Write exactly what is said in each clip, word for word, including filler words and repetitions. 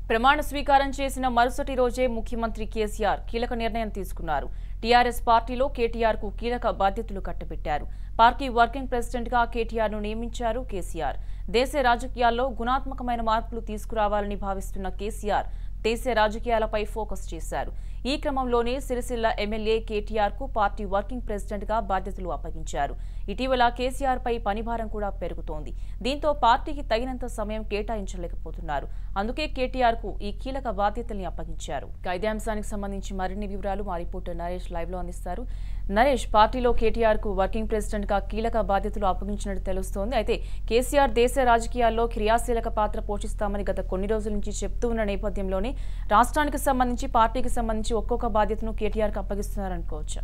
ప్రమాణ స్వీకారం చేసిన మరుసటి రోజే ముఖ్యమంత్రి కేసీఆర్ కీలక నిర్ణయం తీసుకున్నారు. టీఆర్ఎస్ పార్టీలో కేటీఆర్ కు కీలక బాధ్యతలు కట్టబెట్టారు. పార్టీ వర్కింగ్ ప్రెసిడెంట్ గా కేటీఆర్ ను నియమించారు కేసీఆర్. దేశ రాజకీయాల్లో గుణాత్మకమైన మార్పులు తీసుకురావాలని భావిస్తున్న కేసీఆర్ దేశ రాజకీయాలపై ఫోకస్ చేశారు. ఈ క్రమంలోనే సిరిసిల్ల ఎమ్మెల్యే కేటీఆర్ కు పార్టీ వర్కింగ్ ప్రెసిడెంట్ గా బాధ్యతలు అప్పగించారు. ఇటీవల కేసీఆర్ పై పనిభారం కూడా పెరుగుతోంది. దీంతో పార్టీకి తగినంత సమయం కేటాయించలేకపోతున్నారు. అందుకే కేటీఆర్ కు ఈ కీలక బాధ్యతల్ని అప్పగించారు. ఇదే అంశానికి సంబంధించి మరిన్ని వివరాలు మా రిపోర్టర్ నరేష్ లైవ్ లో అందిస్తారు. నరేష్, పార్టీలో కేటీఆర్ కు వర్కింగ్ ప్రెసిడెంట్ గా కీలక బాధ్యతలు అప్పగించినట్టు తెలుస్తోంది. అయితే కేసీఆర్ దేశ రాజకీయాల్లో క్రియాశీలక పాత్ర పోషిస్తామని గత కొన్ని రోజుల నుంచి చెప్తూ ఉన్న నేపథ్యంలోనే రాష్ట్రానికి సంబంధించి పార్టీకి సంబంధించి ఒక్కొక్క బాధ్యతను కేటీఆర్ కు అప్పగిస్తున్నారనుకోవచ్చా?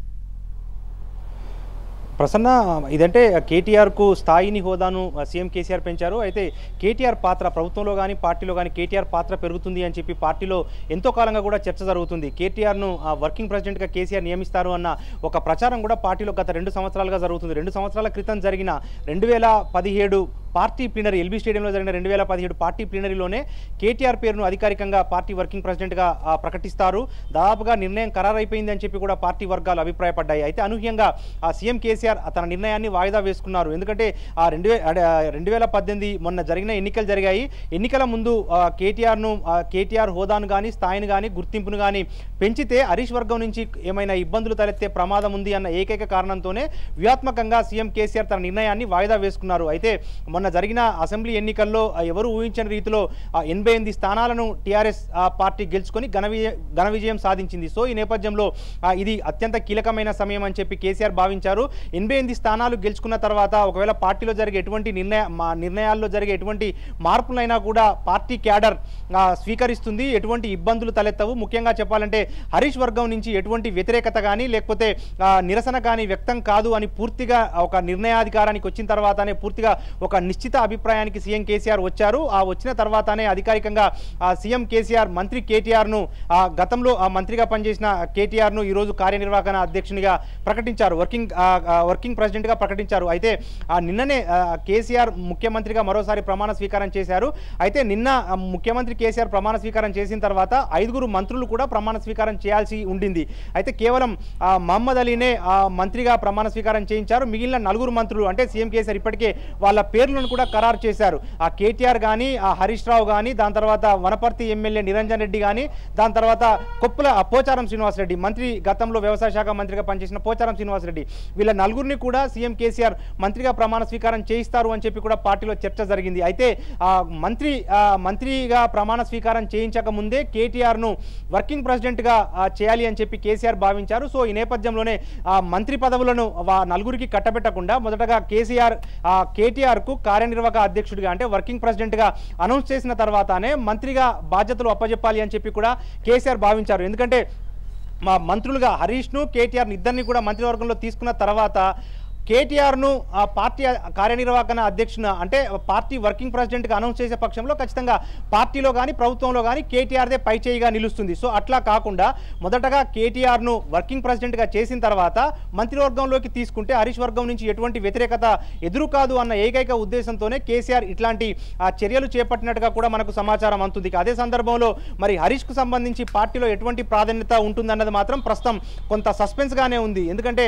ప్రసన్న, ఇదంటే కేటీఆర్ కు స్థాయిని హోదాను సీఎం కేసీఆర్ పెంచారు. అయితే కేటీఆర్ పాత్ర ప్రభుత్వంలో కానీ పార్టీలో కానీ కేటీఆర్ పాత్ర పెరుగుతుంది అని చెప్పి పార్టీలో ఎంతో కాలంగా కూడా చర్చ జరుగుతుంది. కేటీఆర్ను వర్కింగ్ ప్రెసిడెంట్గా కేసీఆర్ నియమిస్తారు అన్న ఒక ప్రచారం కూడా పార్టీలో గత రెండు సంవత్సరాలుగా జరుగుతుంది. రెండు సంవత్సరాల క్రితం జరిగిన రెండు వేల పదిహేడు పార్టీ ప్లీనరీ ఎల్బీ స్టేడియంలో జరిగిన రెండు వేల పదిహేడు పార్టీ ప్లీనరీలోనే కేటీఆర్ పేరును అధికారికంగా పార్టీ వర్కింగ్ ప్రెసిడెంట్గా ప్రకటిస్తారు. దాదాపుగా నిర్ణయం ఖరారైపోయింది అని చెప్పి కూడా పార్టీ వర్గాలు అభిప్రాయపడ్డాయి. అయితే అనూహ్యంగా సీఎం కేసీఆర్ తన నిర్ణయాన్ని వాయిదా వేసుకున్నారు. ఎందుకంటే ఆ రెండు రెండు వేల పద్దెనిమిది మొన్న జరిగిన ఎన్నికలు జరిగాయి. ఎన్నికల ముందు కేటీఆర్ను కేటీఆర్ హోదాను కానీ స్థాయిని కానీ గుర్తింపును కానీ పెంచితే హరీష్ వర్గం నుంచి ఏమైనా ఇబ్బందులు తలెత్తే ప్రమాదం ఉంది అన్న ఏకైక కారణంతోనే వ్యూహాత్మకంగా సీఎం కేసీఆర్ తన నిర్ణయాన్ని వాయిదా వేసుకున్నారు. అయితే మొన్న జరిగిన అసెంబ్లీ ఎన్నికల్లో ఎవరు ఊహించని రీతిలో ఎనభై ఎనిమిది స్థానాలను టీఆర్ఎస్ పార్టీ గెలుచుకొని ఘన విజయ ఘన విజయం సాధించింది. సో ఈ నేపథ్యంలో ఇది అత్యంత కీలకమైన సమయం అని చెప్పి కేసీఆర్ భావించారు. ఎనభై ఎనిమిది స్థానాలు గెలుచుకున్న తర్వాత ఒకవేళ పార్టీలో జరిగే ఎటువంటి నిర్ణయ నిర్ణయాల్లో జరిగే ఎటువంటి మార్పులైనా కూడా పార్టీ క్యాడర్ స్వీకరిస్తుంది. ఎటువంటి ఇబ్బందులు తలెత్తవు. ముఖ్యంగా చెప్పాలంటే హరీష్ వర్గం నుంచి ఎటువంటి వ్యతిరేకత కానీ లేకపోతే నిరసన కానీ వ్యక్తం కాదు అని పూర్తిగా ఒక నిర్ణయాధికారానికి వచ్చిన తర్వాతనే పూర్తిగా ఒక నిశ్చిత అభిప్రాయానికి సీఎం కేసీఆర్ వచ్చారు. ఆ వచ్చిన తర్వాతనే అధికారికంగా సీఎం కేసీఆర్ మంత్రి కేటీఆర్ను గతంలో మంత్రిగా పనిచేసిన కేటీఆర్ను ఈరోజు కార్యనిర్వాహక అధ్యక్షునిగా ప్రకటించారు. వర్కింగ్ వర్కింగ్ ప్రెసిడెంట్గా ప్రకటించారు. అయితే నిన్ననే కేసీఆర్ ముఖ్యమంత్రిగా మరోసారి ప్రమాణ స్వీకారం చేశారు. అయితే నిన్న ముఖ్యమంత్రి కేసీఆర్ ప్రమాణ స్వీకారం చేసిన తర్వాత ఐదుగురు మంత్రులు కూడా ప్రమాణ స్వీకారం చేయాల్సి ఉండింది. అయితే కేవలం మహమ్మద్ అలీనే మంత్రిగా ప్రమాణ స్వీకారం చేయించారు. మిగిలిన నలుగురు మంత్రులు అంటే సీఎం కేసీఆర్ ఇప్పటికే వాళ్ళ పేర్లను కూడా ఖరారు చేశారు. ఆ కేటీఆర్ కానీ ఆ హరీష్ రావు కానీ దాని తర్వాత వనపర్తి ఎమ్మెల్యే నిరంజన్ రెడ్డి కానీ దాని తర్వాత కొప్పుల పోచారం శ్రీనివాసరెడ్డి మంత్రి గతంలో వ్యవసాయ శాఖ మంత్రిగా పనిచేసిన పోచారం శ్రీనివాసరెడ్డి వీళ్ళ నలుగురిని కూడా సీఎం కేసీఆర్ మంత్రిగా ప్రమాణ స్వీకారం చేయిస్తారు అని చెప్పి కూడా పార్టీలో చర్చ జరిగింది. అయితే మంత్రి మంత్రిగా ప్రమాణ స్వీకారం చేయించక ముందే కేటీఆర్ను వర్కింగ్ ప్రెసిడెంట్గా చేయాలి అని చెప్పి కేసీఆర్ భావించారు. సో ఈ నేపథ్యంలోనే మంత్రి పదవులను నలుగురికి కట్టబెట్టకుండా మొదటగా కేసీఆర్ కేటీఆర్ కు కార్యనిర్వాహక అధ్యక్షుడిగా అంటే వర్కింగ్ ప్రెసిడెంట్ గా అనౌన్స్ చేసిన తర్వాతనే మంత్రిగా బాధ్యతలు అప్పజెప్పాలి అని చెప్పి కూడా కేసీఆర్ భావించారు. ఎందుకంటే మా మంత్రులుగా హరీష్ను కేటీఆర్ను ఇద్దరిని కూడా మంత్రివర్గంలో తీసుకున్న తర్వాత కేటీఆర్ను ఆ పార్టీ కార్యనిర్వాహక అధ్యక్షున అంటే పార్టీ వర్కింగ్ ప్రెసిడెంట్గా అనౌన్స్ చేసే పక్షంలో ఖచ్చితంగా పార్టీలో కానీ ప్రభుత్వంలో కానీ కేటీఆర్దే పై చేయిగా నిలుస్తుంది. సో అట్లా కాకుండా మొదటగా కేటీఆర్ను వర్కింగ్ ప్రెసిడెంట్గా చేసిన తర్వాత మంత్రివర్గంలోకి తీసుకుంటే హరీష్ వర్గం నుంచి ఎటువంటి వ్యతిరేకత ఎదురు కాదు అన్న ఏకైక ఉద్దేశంతోనే కేసీఆర్ ఇట్లాంటి చర్యలు చేపట్టినట్టుగా కూడా మనకు సమాచారం అందుతుంది. అదే సందర్భంలో మరి హరీష్కు సంబంధించి పార్టీలో ఎటువంటి ప్రాధాన్యత ఉంటుందన్నది మాత్రం ప్రస్తుతం కొంత సస్పెన్స్గానే ఉంది. ఎందుకంటే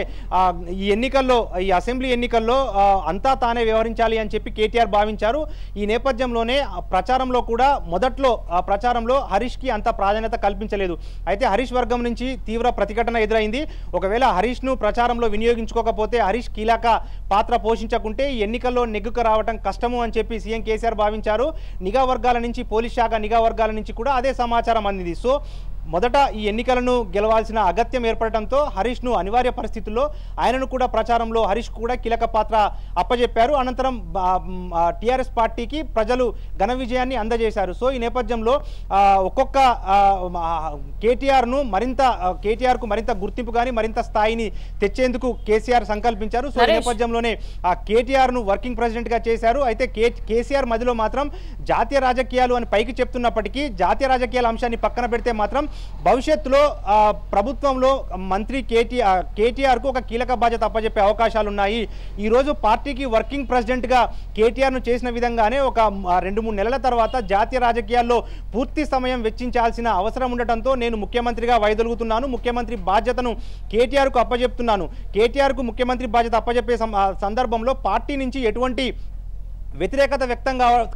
ఈ ఎన్నికల్లో ఈ అసెంబ్లీ ఎన్నికల్లో అంతా తానే వ్యవహరించాలి అని చెప్పి కేటీఆర్ భావించారు. ఈ నేపథ్యంలోనే ప్రచారంలో కూడా మొదట్లో ప్రచారంలో హరీష్కి అంత ప్రాధాన్యత కల్పించలేదు. అయితే హరీష్ వర్గం నుంచి తీవ్ర ప్రతిఘటన ఎదురైంది. ఒకవేళ హరీష్ను ప్రచారంలో వినియోగించుకోకపోతే హరీష్ కీలక పాత్ర పోషించకుంటే ఈ ఎన్నికల్లో నెగ్గుకు రావడం కష్టము అని చెప్పి సీఎం కేసీఆర్ భావించారు. నిఘా వర్గాల నుంచి పోలీస్ శాఖ నిఘా వర్గాల నుంచి కూడా అదే సమాచారం అందింది. సో మొదట ఈ ఎన్నికలను గెలవాల్సిన అగత్యం ఏర్పడటంతో హరీష్ను అనివార్య పరిస్థితుల్లో ఆయనను కూడా ప్రచారంలో హరీష్ కూడా కీలక పాత్ర అప్పజెప్పారు. అనంతరం టీఆర్ఎస్ పార్టీకి ప్రజలు ఘన విజయాన్ని అందజేశారు. సో ఈ నేపథ్యంలో ఒక్కొక్క కేటీఆర్ను మరింత కేటీఆర్కు మరింత గుర్తింపు కానీ మరింత స్థాయిని తెచ్చేందుకు కేసీఆర్ సంకల్పించారు. సో ఈ నేపథ్యంలోనే ఆ కేటీఆర్ను వర్కింగ్ ప్రెసిడెంట్గా చేశారు. అయితే కే కేసీఆర్ మధ్యలో మాత్రం జాతీయ రాజకీయాలు అని పైకి చెప్తున్నప్పటికీ జాతీయ రాజకీయాల అంశాన్ని పక్కన పెడితే మాత్రం భవిష్యత్తులో ప్రభుత్వంలో మంత్రి కేటీఆర్ కేటీఆర్కు ఒక కీలక బాధ్యత అప్పచెప్పే అవకాశాలు ఉన్నాయి. ఈరోజు పార్టీకి వర్కింగ్ ప్రెసిడెంట్గా కేటీఆర్ను చేసిన విధంగానే ఒక రెండు మూడు నెలల తర్వాత జాతీయ రాజకీయాల్లో పూర్తి సమయం వెచ్చించాల్సిన అవసరం ఉండటంతో నేను ముఖ్యమంత్రిగా వైదొలుగుతున్నాను, ముఖ్యమంత్రి బాధ్యతను కేటీఆర్కు అప్పచెప్తున్నాను. కేటీఆర్కు ముఖ్యమంత్రి బాధ్యత అప్పచెప్పే సందర్భంలో పార్టీ నుంచి ఎటువంటి వ్యతిరేకత వ్యక్తం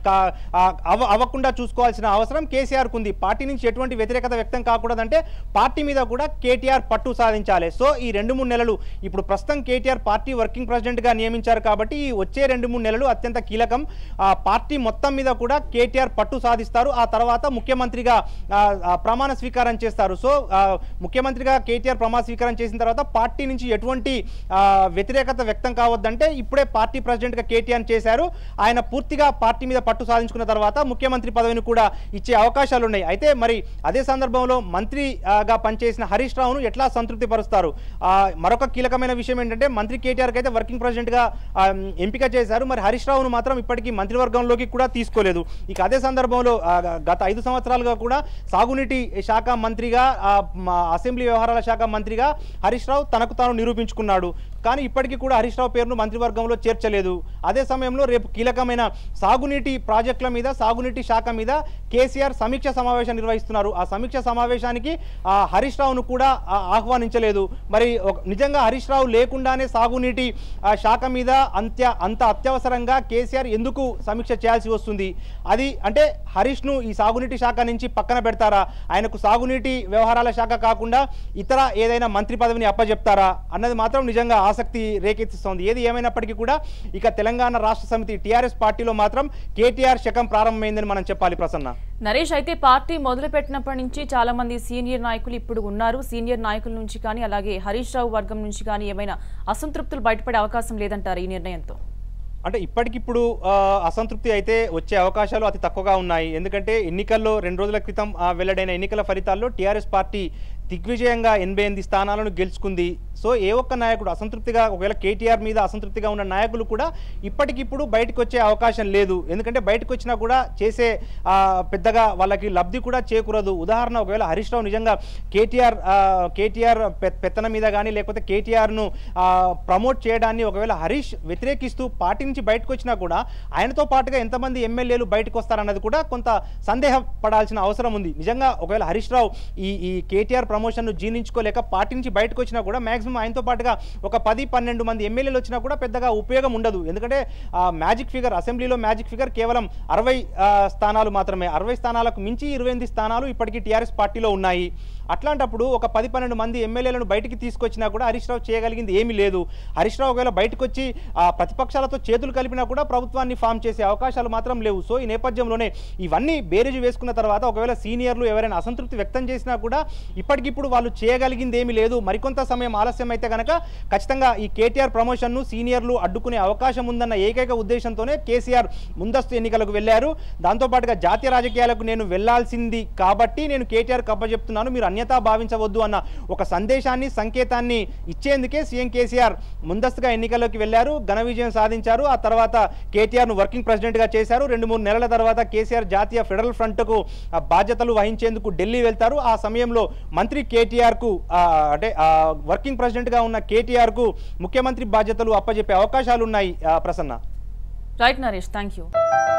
అవ్వకుండా చూసుకోవాల్సిన అవసరం కేసీఆర్కు ఉంది. పార్టీ నుంచి ఎటువంటి వ్యతిరేకత వ్యక్తం కాకూడదంటే పార్టీ మీద కూడా కేటీఆర్ పట్టు సాధించాలి. సో ఈ రెండు మూడు నెలలు ఇప్పుడు ప్రస్తుతం కేటీఆర్ పార్టీ వర్కింగ్ ప్రెసిడెంట్గా నియమించారు కాబట్టి ఈ వచ్చే రెండు మూడు నెలలు అత్యంత కీలకం. పార్టీ మొత్తం మీద కూడా కేటీఆర్ పట్టు సాధిస్తారు. ఆ తర్వాత ముఖ్యమంత్రిగా ప్రమాణ స్వీకారం చేస్తారు. సో ముఖ్యమంత్రిగా కేటీఆర్ ప్రమాణ స్వీకారం చేసిన తర్వాత పార్టీ నుంచి ఎటువంటి వ్యతిరేకత వ్యక్తం కావద్దంటే ఇప్పుడే పార్టీ ప్రెసిడెంట్గా కేటీఆర్ చేశారు. ఆయన పూర్తిగా పార్టీ మీద పట్టు సాధించుకున్న తర్వాత ముఖ్యమంత్రి పదవిని కూడా ఇచ్చే అవకాశాలు ఉన్నాయి. అయితే మరి అదే సందర్భంలో మంత్రిగా పనిచేసిన హరీష్ రావును ఎట్లా సంతృప్తి పరుస్తారు? మరొక కీలకమైన విషయం ఏంటంటే మంత్రి కేటీఆర్కి అయితే వర్కింగ్ ప్రెసిడెంట్గా ఎంపిక చేశారు. మరి హరీష్ రావును మాత్రం ఇప్పటికీ మంత్రివర్గంలోకి కూడా తీసుకోలేదు. ఇక అదే సందర్భంలో గత ఐదు సంవత్సరాలుగా కూడా సాగునీటి శాఖ మంత్రిగా, అసెంబ్లీ వ్యవహారాల శాఖ మంత్రిగా హరీష్ రావు తనకు తాను నిరూపించుకున్నాడు. కానీ ఇప్పటికీ కూడా హరీష్ రావు పేరును మంత్రివర్గంలో చేర్చలేదు. అదే సమయంలో రేపు కీలకమైన సాగునీటి ప్రాజెక్టుల మీద, సాగునీటి శాఖ మీద కేసీఆర్ సమీక్ష సమావేశం నిర్వహిస్తున్నారు. ఆ సమీక్ష సమావేశానికి హరీష్ రావును కూడా ఆహ్వానించలేదు. మరి నిజంగా హరీష్ రావు లేకుండానే సాగునీటి శాఖ మీద అంత్య అంత అత్యవసరంగా కేసీఆర్ ఎందుకు సమీక్ష చేయాల్సి వస్తుంది? అది అంటే హరీష్ను ఈ సాగునీటి శాఖ నుంచి పక్కన పెడతారా? ఆయనకు సాగునీటి వ్యవహారాల శాఖ కాకుండా ఇతర ఏదైనా మంత్రి పదవిని అప్పచెప్తారా అన్నది మాత్రం నిజంగా ఆసక్తి రేకెత్తిస్తోంది. ఏది ఏమైనప్పటికీ కూడా ఇక తెలంగాణ రాష్ట్ర సమితి టీఆర్ఎస్ పార్టీలో మాత్రం కేటీఆర్ శకం ప్రారంభమైందని మనం చెప్పాలి. ప్రసన్న, నరేష్, అయితే పార్టీ మొదలుపెట్టినప్పటి నుంచి చాలా మంది సీనియర్ నాయకులు ఇప్పుడు ఉన్నారు. సీనియర్ నాయకుల నుంచి కానీ అలాగే హరీష్ రావు వర్గం నుంచి కానీ ఏమైనా అసంతృప్తులు బయటపడే అవకాశం లేదంటారు ఈ నిర్ణయంతో? అంటే ఇప్పటికిప్పుడు అసంతృప్తి అయితే వచ్చే అవకాశాలు అతి తక్కువగా ఉన్నాయి. ఎందుకంటే ఎన్నికల్లో రెండు రోజుల క్రితం వెల్లడైన ఎన్నికల ఫలితాల్లో టీఆర్ఎస్ పార్టీ దిగ్విజయంగా ఎనభై ఎనిమిది స్థానాలను గెలుచుకుంది. సో ఏ ఒక్క నాయకుడు అసంతృప్తిగా, ఒకవేళ కేటీఆర్ మీద అసంతృప్తిగా ఉన్న నాయకులు కూడా ఇప్పటికిప్పుడు బయటకు వచ్చే అవకాశం లేదు. ఎందుకంటే బయటకు వచ్చినా కూడా చేసే పెద్దగా వాళ్ళకి లబ్ధి కూడా చేకూరదు. ఉదాహరణ, ఒకవేళ హరీష్ రావు నిజంగా కేటీఆర్ కేటీఆర్ పెత్తన మీద కానీ లేకపోతే కేటీఆర్ను ప్రమోట్ చేయడాన్ని ఒకవేళ హరీష్ వ్యతిరేకిస్తూ పార్టీ నుంచి బయటకు వచ్చినా కూడా ఆయనతో పాటుగా ఎంతమంది ఎమ్మెల్యేలు బయటకు వస్తారన్నది కూడా కొంత సందేహపడాల్సిన అవసరం ఉంది. నిజంగా ఒకవేళ హరీష్ రావు ఈ ఈ కేటీఆర్ ప్రమోషన్ను జీర్ణించుకోలేక పార్టీ నుంచి బయటకు వచ్చినా కూడా మ్యాక్సిమం ఆయనతో పాటుగా ఒక పది పన్నెండు మంది ఎమ్మెల్యేలు వచ్చినా కూడా పెద్దగా ఉపయోగం ఉండదు. ఎందుకంటే మ్యాజిక్ ఫిగర్, అసెంబ్లీలో మ్యాజిక్ ఫిగర్ కేవలం అరవై స్థానాలు మాత్రమే. అరవై స్థానాలకు మించి ఇరవై ఎనిమిది స్థానాలు ఇప్పటికీ టీఆర్ఎస్ పార్టీలో ఉన్నాయి. అట్లాంటప్పుడు ఒక పది పన్నెండు మంది ఎమ్మెల్యేలను బయటికి తీసుకొచ్చినా కూడా హరీష్ రావు చేయగలిగింది ఏమీ లేదు. హరీష్ రావు ఒకవేళ బయటకు వచ్చి ప్రతిపక్షాలతో చేతులు కలిపినా కూడా ప్రభుత్వాన్ని ఫామ్ చేసే అవకాశాలు మాత్రం లేవు. సో ఈ నేపథ్యంలోనే ఇవన్నీ బేరేజ్ వేసుకున్న తర్వాత ఒకవేళ సీనియర్లు ఎవరైనా అసంతృప్తి వ్యక్తం చేసినా కూడా ఇప్పటికిప్పుడు వాళ్ళు చేయగలిగింది ఏమీ లేదు. మరికొంత సమయం ఆలస్యం అయితే కనుక ఖచ్చితంగా ఈ కేటీఆర్ ప్రమోషన్ను సీనియర్లు అడ్డుకునే అవకాశం ఉందన్న ఏకైక ఉద్దేశంతోనే కేసీఆర్ ముందస్తు ఎన్నికలకు వెళ్లారు. దాంతోపాటుగా జాతీయ రాజకీయాలకు నేను వెళ్లాల్సింది కాబట్టి నేను కేటీఆర్ కప్పచెప్తున్నాను, మీరు అన్యతా భావించవద్దు అన్న ఒక సందేశాన్ని, సంకేతాన్ని ఇచ్చేందుకే సీఎం కేసీఆర్ ముందస్తుగా ఎన్నికల్లోకి వెళ్లారు. ఘన విజయం సాధించారు. ఆ తర్వాత కేటీఆర్ను వర్కింగ్ ప్రెసిడెంట్గా చేశారు. రెండు మూడు నెలల తర్వాత కేసీఆర్ జాతీయ ఫెడరల్ ఫ్రంట్కు బాధ్యతలు వహించేందుకు ఢిల్లీ వెళ్తారు. ఆ సమయంలో మంత్రి కేటీఆర్కు అంటే వర్కింగ్ ప్రెసిడెంట్గా ఉన్న కేటీఆర్కు ముఖ్యమంత్రి బాధ్యతలు అప్పచెప్పే అవకాశాలు ఉన్నాయి. Prasanna. Right Naresh, thank you.